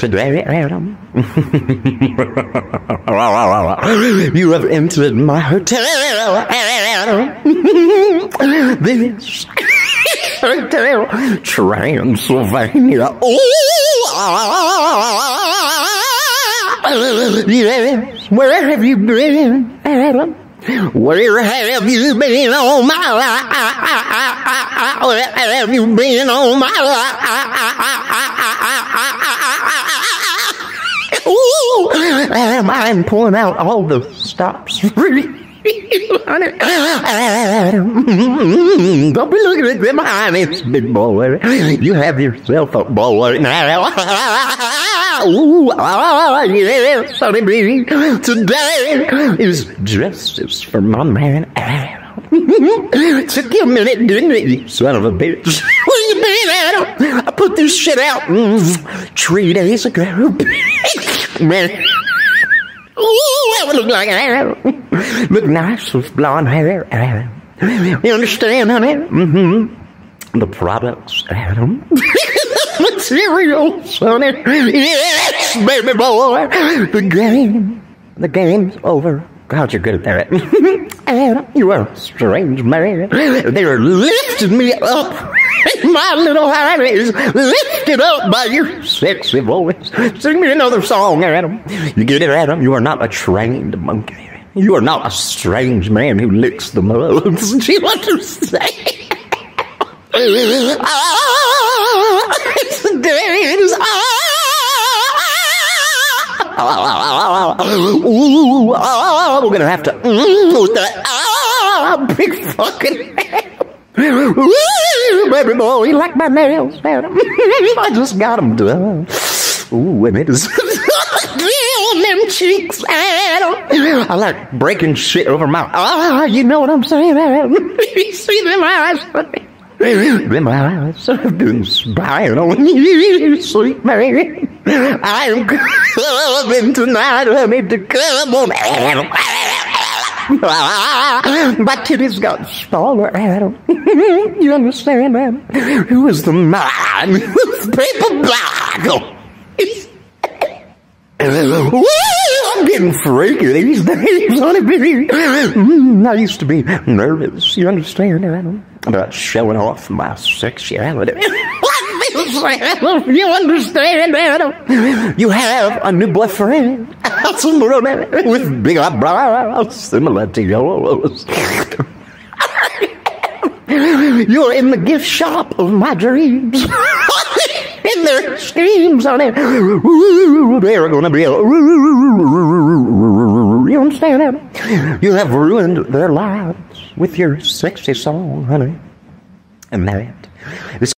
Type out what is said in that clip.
Today, Adam, you have entered my hotel, Adam. This hotel, Transylvania. Yes, where have you been, Adam? Where have you been all my life? Where have you been all my life? Ooh, I'm pulling out all the stops. Don't be looking at them eyes, big boy. You have yourself a boy now. Ooh, yes, honey bee. Today is justice for my man. Took you a minute, didn't it, you son of a bitch? Where you been, Adam? I put this shit out 3 days ago. Man. Ooh, that would look like Adam. Look nice with blonde hair, Adam. You understand, honey? Mm-hmm. The products, Adam. Materials, honey. Yes, baby boy. The game's over. God, you're good at that. Adam, you are a strange man. They are lifting me up. My little heart is lifted up by your sexy voice. Sing me another song, Adam. You get it, Adam? You are not a trained monkey. You are not a strange man who licks the mugs. Do you understand? It's the days. Ooh, we're gonna have to with that big fucking baby boy, you like my nails, Adam? I just got them done. Ooh, and it is on them cheeks, Adam. I like breaking shit over my you know what I'm saying, Adam? You see them eyes, buddy? Them eyes have been spying on you, sweet man. I am coming tonight, honey, to come on, Adam. My titties got smaller, Adam. You understand, Adam? Who is the man with paper bag? I'm getting freaky these days, honey, baby. I used to be nervous, you understand, Adam, about showing off my sexuality. You understand, Adam? You have a new boyfriend with big eyebrows similar to yours. You're in the gift shop of my dreams. In their schemes, honey. They're gonna be you understand, Adam? You have ruined their lives with your sexy song, honey. And that.